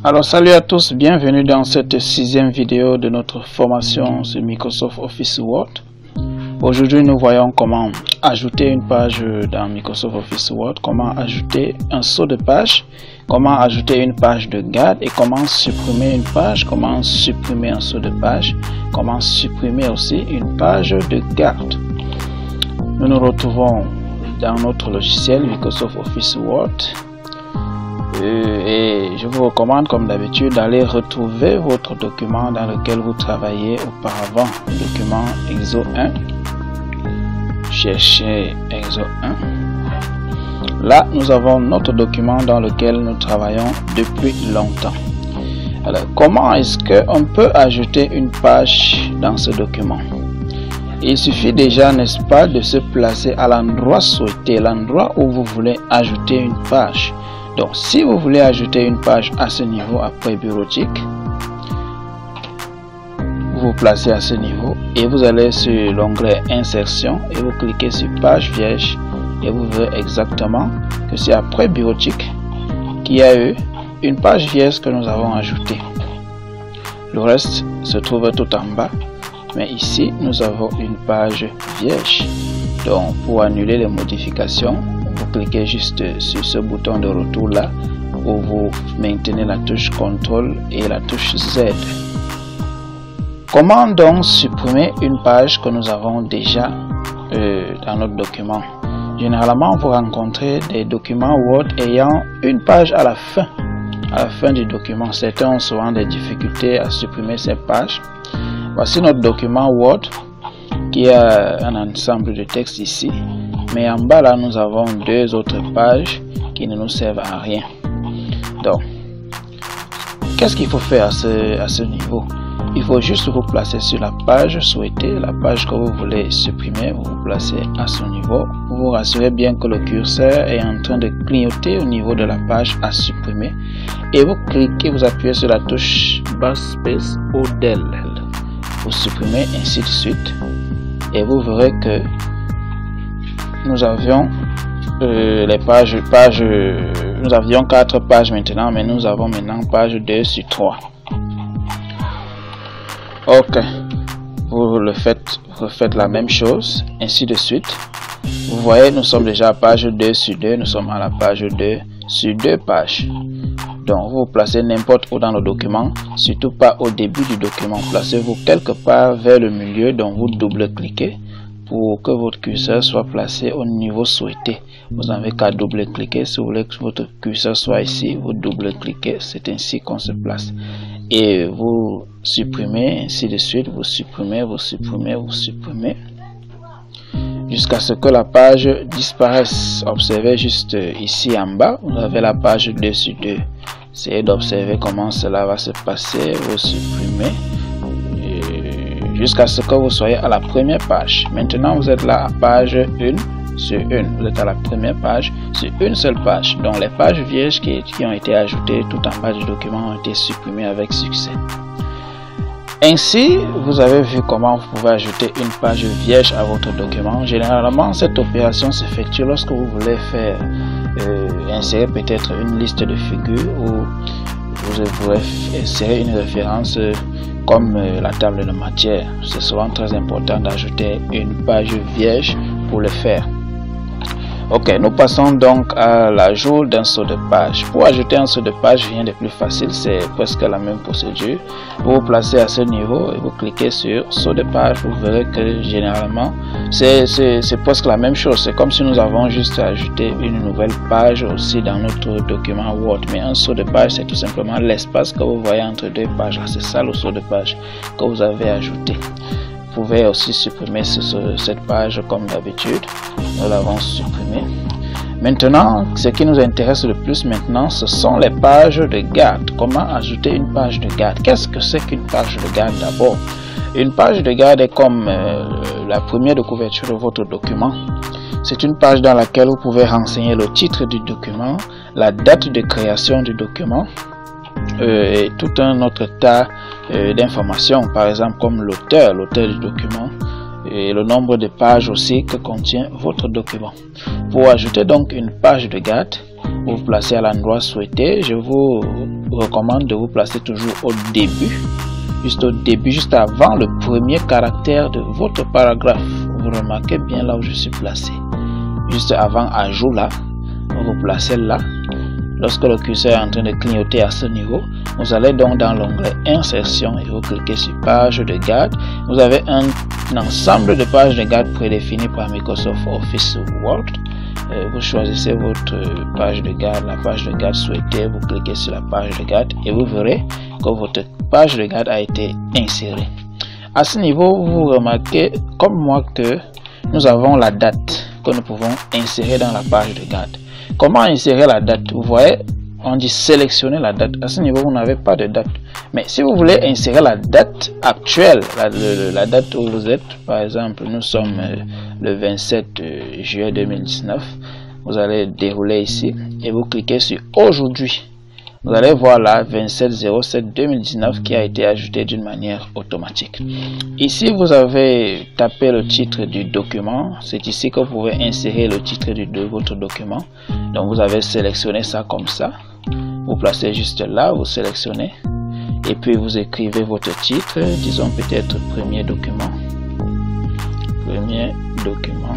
Alors salut à tous, bienvenue dans cette 6e vidéo de notre formation sur Microsoft Office Word. Aujourd'hui nous voyons comment ajouter une page dans Microsoft Office Word, comment ajouter un saut de page, comment ajouter une page de garde et comment supprimer une page, comment supprimer un saut de page, comment supprimer aussi une page de garde. Nous nous retrouvons dans notre logiciel Microsoft Office Word. Et je vous recommande comme d'habitude d'aller retrouver votre document dans lequel vous travaillez auparavant, le document EXO 1. Cherchez EXO 1. Là, nous avons notre document dans lequel nous travaillons depuis longtemps. Alors, comment est-ce qu'on peut ajouter une page dans ce document? Il suffit déjà, n'est-ce pas, de se placer à l'endroit souhaité, l'endroit où vous voulez ajouter une page. Donc, si vous voulez ajouter une page à ce niveau après bureautique, vous vous placez à ce niveau et vous allez sur l'onglet Insertion et vous cliquez sur Page vierge et vous verrez exactement que c'est après bureautique qu'il y a eu une page vierge que nous avons ajoutée. Le reste se trouve tout en bas, mais ici nous avons une page vierge. Donc, pour annuler les modifications, vous cliquez juste sur ce bouton de retour là où vous maintenez la touche CTRL et la touche Z. Comment donc supprimer une page que nous avons déjà dans notre document? Généralement, vous rencontrez des documents Word ayant une page à la fin du document. Certains ont souvent des difficultés à supprimer ces pages. Voici notre document Word qui a un ensemble de texte ici. Mais en bas là, nous avons deux autres pages qui ne nous servent à rien. Donc, qu'est-ce qu'il faut faire à ce niveau? Il faut juste vous placer sur la page souhaitée, la page que vous voulez supprimer. Vous vous placez à ce niveau. Vous vous rassurez bien que le curseur est en train de clignoter au niveau de la page à supprimer. Et vous cliquez, vous appuyez sur la touche Backspace ou Del. Vous supprimez ainsi de suite. Et vous verrez que nous avions les pages, nous avions 4 pages maintenant, mais nous avons maintenant page 2 sur 3. Ok, vous refaites la même chose, ainsi de suite. Vous voyez, nous sommes déjà à page 2 sur 2, nous sommes à la page 2 sur 2 pages. Donc, vous vous placez n'importe où dans le document, surtout pas au début du document. Placez-vous quelque part vers le milieu, donc vous double-cliquez pour que votre curseur soit placé au niveau souhaité. Vous n'avez qu'à double-cliquer. Si vous voulez que votre curseur soit ici, vous double-cliquez. C'est ainsi qu'on se place. Et vous supprimez, ainsi de suite. Vous supprimez, vous supprimez, vous supprimez. Jusqu'à ce que la page disparaisse. Observez juste ici en bas, vous avez la page 2 sur 2. Essayez d'observer comment cela va se passer. Vous supprimez jusqu'à ce que vous soyez à la première page. Maintenant, vous êtes là à page 1 sur 1. Vous êtes à la première page sur une seule page. Donc, les pages vierges qui ont été ajoutées tout en bas du document ont été supprimées avec succès. Ainsi, vous avez vu comment vous pouvez ajouter une page vierge à votre document. Généralement, cette opération s'effectue lorsque vous voulez faire insérer peut-être une liste de figures ou vous voulez insérer une référence comme la table de matière. C'est souvent très important d'ajouter une page vierge pour le faire. Ok, nous passons donc à l'ajout d'un saut de page. Pour ajouter un saut de page, rien de plus facile, c'est presque la même procédure. Vous vous placez à ce niveau et vous cliquez sur saut de page. Vous verrez que généralement, c'est presque la même chose. C'est comme si nous avons juste ajouté une nouvelle page aussi dans notre document Word. Mais un saut de page, c'est tout simplement l'espace que vous voyez entre deux pages. C'est ça le saut de page que vous avez ajouté. Vous pouvez aussi supprimer cette page comme d'habitude. Nous l'avons supprimée. Maintenant, ce qui nous intéresse le plus maintenant, ce sont les pages de garde. Comment ajouter une page de garde? Qu'est-ce que c'est qu'une page de garde d'abord? Une page de garde est comme la première de couverture de votre document. C'est une page dans laquelle vous pouvez renseigner le titre du document, la date de création du document, et tout un autre tas d'informations, par exemple comme l'auteur du document et le nombre de pages aussi que contient votre document. Pour ajouter donc une page de garde, vous vous placez à l'endroit souhaité. Je vous recommande de vous placer toujours au début, juste avant le premier caractère de votre paragraphe. Vous remarquez bien là où je suis placé, juste avant ajout là, vous vous placez là. Lorsque le curseur est en train de clignoter à ce niveau, vous allez donc dans l'onglet insertion et vous cliquez sur page de garde. Vous avez un ensemble de pages de garde prédéfinies par Microsoft Office Word. Vous choisissez votre page de garde, la page de garde souhaitée, vous cliquez sur la page de garde et vous verrez que votre page de garde a été insérée. À ce niveau, vous remarquez comme moi que nous avons la date que nous pouvons insérer dans la page de garde. Comment insérer la date? Vous voyez, on dit sélectionner la date. À ce niveau, vous n'avez pas de date. Mais si vous voulez insérer la date actuelle, la date où vous êtes, par exemple, nous sommes le 27 juillet 2019, vous allez dérouler ici et vous cliquez sur aujourd'hui. Vous allez voir là 27/07/2019 qui a été ajouté d'une manière automatique. Ici, vous avez tapé le titre du document. C'est ici que vous pouvez insérer le titre de votre document. Donc, vous avez sélectionné ça comme ça. Vous placez juste là, vous sélectionnez. Et puis, vous écrivez votre titre. Disons peut-être premier document. Premier document.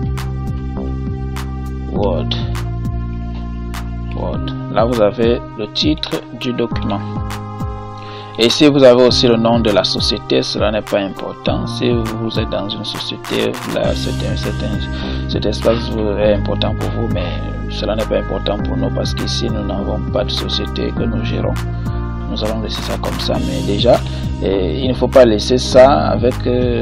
Word. Là, vous avez le titre du document. Et ici, vous avez aussi le nom de la société. Cela n'est pas important. Si vous êtes dans une société, là, cet espace est important pour vous, mais cela n'est pas important pour nous parce qu'ici, nous n'avons pas de société que nous gérons. Nous allons laisser ça comme ça, mais déjà, il ne faut pas laisser ça avec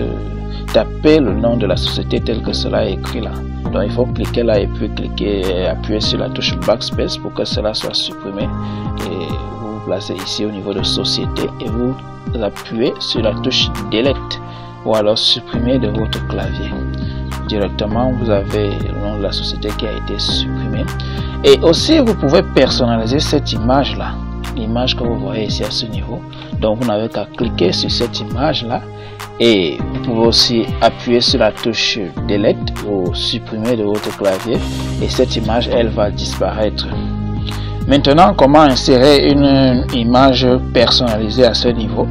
taper le nom de la société tel que cela est écrit là. Donc il faut cliquer là et puis appuyer sur la touche backspace pour que cela soit supprimé. Et vous vous placez ici au niveau de société et vous appuyez sur la touche delete ou alors supprimer de votre clavier. Directement, vous avez le nom de la société qui a été supprimé. Et aussi, vous pouvez personnaliser cette image là, l'image que vous voyez ici à ce niveau. Donc vous n'avez qu'à cliquer sur cette image là. Et vous pouvez aussi appuyer sur la touche delete ou supprimer de votre clavier et cette image elle va disparaître. Maintenant, comment insérer une image personnalisée à ce niveau?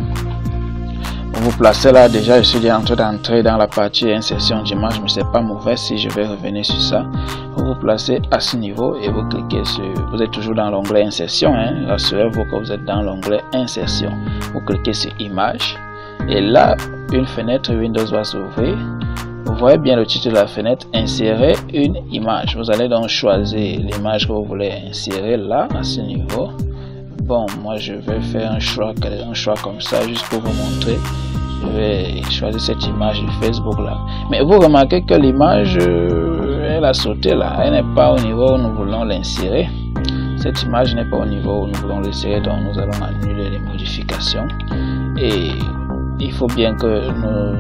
Vous vous placez là. Déjà je suis en train d'entrer dans la partie insertion d'image, mais c'est pas mauvais si je vais revenir sur ça. Vous vous placez à ce niveau et vous cliquez sur, vous êtes toujours dans l'onglet insertion, hein? Rassurez-vous que vous êtes dans l'onglet insertion. Vous cliquez sur image. Et là, une fenêtre Windows va s'ouvrir. Vous voyez bien le titre de la fenêtre, insérer une image. Vous allez donc choisir l'image que vous voulez insérer là, à ce niveau. Bon, moi je vais faire un choix comme ça, juste pour vous montrer. Je vais choisir cette image de Facebook là. Mais vous remarquez que l'image, elle a sauté là. Elle n'est pas au niveau où nous voulons l'insérer. Cette image n'est pas au niveau où nous voulons l'insérer, donc nous allons annuler les modifications. Et il faut bien que nous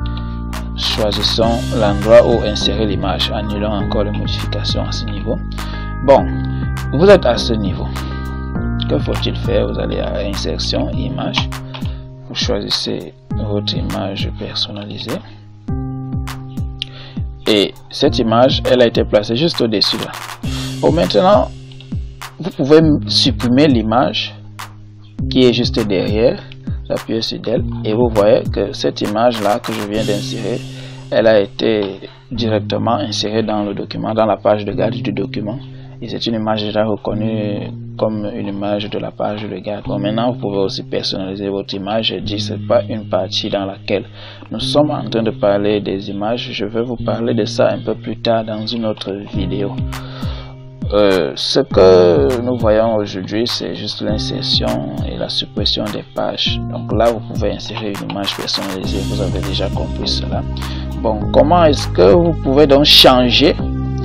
choisissons l'endroit où insérer l'image. Annulons encore les modifications à ce niveau. Bon, vous êtes à ce niveau. Que faut-il faire? Vous allez à insertion, image. Vous choisissez votre image personnalisée. Et cette image, elle a été placée juste au-dessus là. Bon, maintenant, vous pouvez supprimer l'image qui est juste derrière. Appuyez sur elle et vous voyez que cette image là que je viens d'insérer, elle a été directement insérée dans le document, dans la page de garde du document, et c'est une image déjà reconnue comme une image de la page de garde. Bon, maintenant vous pouvez aussi personnaliser votre image. Je dis c'est pas une partie dans laquelle nous sommes en train de parler des images. Je vais vous parler de ça un peu plus tard dans une autre vidéo. Ce que nous voyons aujourd'hui, c'est juste l'insertion et la suppression des pages. Donc là, vous pouvez insérer une image personnalisée. Vous avez déjà compris cela. Bon, comment est-ce que vous pouvez donc changer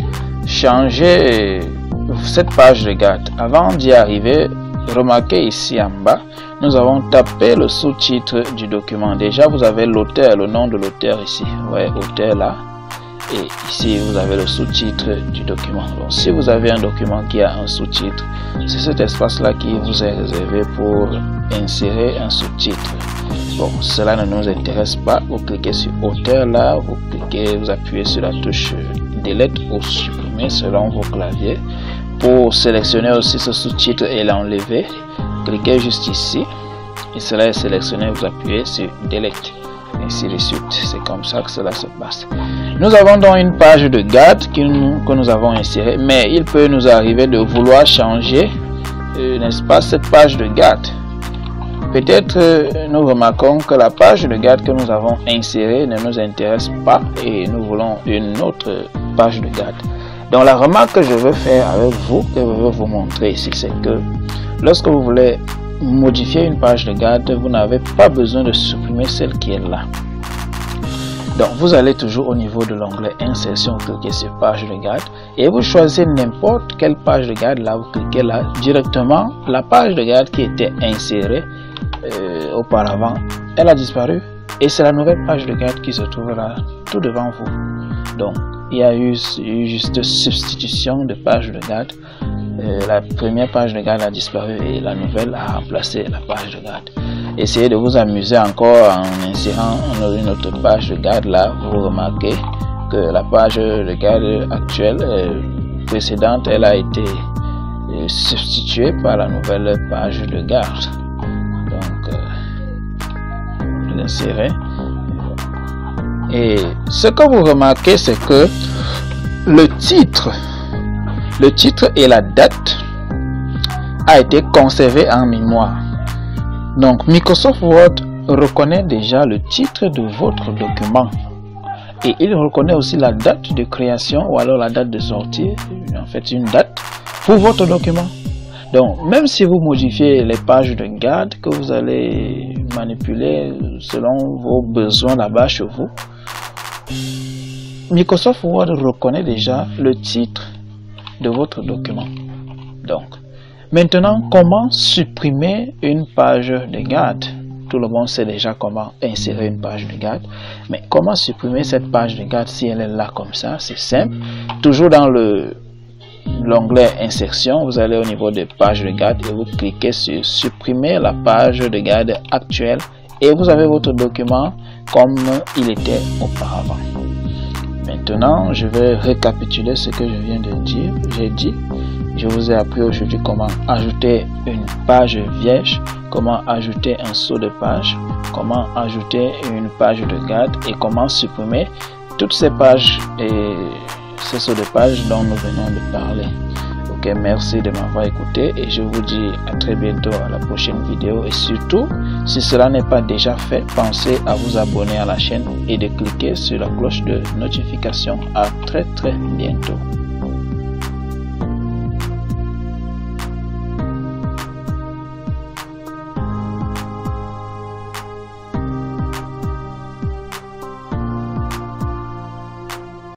cette page de garde? Avant d'y arriver, remarquez ici en bas, nous avons tapé le sous-titre du document. Déjà, vous avez l'auteur, le nom de l'auteur ici. Vous voyez, auteur là. Et ici, vous avez le sous-titre du document. Donc, si vous avez un document qui a un sous-titre, c'est cet espace-là qui vous est réservé pour insérer un sous-titre. Bon, cela ne nous intéresse pas. Vous cliquez sur auteur là, vous appuyez sur la touche delete ou supprimer selon vos claviers. Pour sélectionner aussi ce sous-titre et l'enlever, cliquez juste ici et cela est sélectionné, vous appuyez sur Delete, ainsi de suite. C'est comme ça que cela se passe. Nous avons donc une page de garde que nous avons insérée, mais il peut nous arriver de vouloir changer, n'est-ce pas, cette page de garde. Peut-être nous remarquons que la page de garde que nous avons insérée ne nous intéresse pas et nous voulons une autre page de garde. Donc la remarque que je veux faire avec vous, que je veux vous montrer ici, c'est que lorsque vous voulez modifier une page de garde, vous n'avez pas besoin de supprimer celle qui est là. Donc vous allez toujours au niveau de l'onglet insertion, cliquez sur page de garde et vous choisissez n'importe quelle page de garde. Là vous cliquez là directement, la page de garde qui était insérée auparavant, elle a disparu et c'est la nouvelle page de garde qui se trouve là tout devant vous. Donc il y a eu juste substitution de page de garde. La première page de garde a disparu et la nouvelle a remplacé la page de garde. Essayez de vous amuser encore en insérant une autre page de garde. Là vous remarquez que la page de garde actuelle précédente, elle a été substituée par la nouvelle page de garde. Donc je l'insérer. Et ce que vous remarquez, c'est que le titre et la date a été conservé en mémoire. Donc Microsoft Word reconnaît déjà le titre de votre document et il reconnaît aussi la date de création ou alors la date de sortie, en fait une date pour votre document. Donc même si vous modifiez les pages de garde que vous allez manipuler selon vos besoins là-bas chez vous, Microsoft Word reconnaît déjà le titre de votre document. Donc maintenant, comment supprimer une page de garde? Tout le monde sait déjà comment insérer une page de garde, mais comment supprimer cette page de garde si elle est là comme ça? C'est simple. Toujours dans l'onglet insertion, vous allez au niveau des pages de garde et vous cliquez sur supprimer la page de garde actuelle et vous avez votre document comme il était auparavant. Maintenant, je vais récapituler ce que je viens de dire. Je vous ai appris aujourd'hui comment ajouter une page vierge, comment ajouter un saut de page, comment ajouter une page de garde et comment supprimer toutes ces pages et ces sauts de page dont nous venons de parler. Ok, merci de m'avoir écouté et je vous dis à très bientôt à la prochaine vidéo. Et surtout, si cela n'est pas déjà fait, pensez à vous abonner à la chaîne et de cliquer sur la cloche de notification. À très bientôt.